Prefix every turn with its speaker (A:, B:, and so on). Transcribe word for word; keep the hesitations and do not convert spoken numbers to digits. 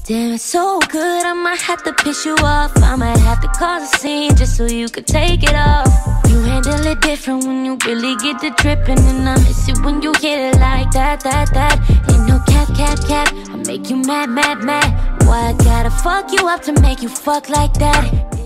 A: Damn, it's so good, I might have to piss you off. I might have to cause a scene just so you could take it off. You handle it different when you really get the dripping, and I miss it when you hit it like that, that, that. Ain't no cap, cap, cap, I make you mad, mad, mad. Why I gotta fuck you up to make you fuck like that?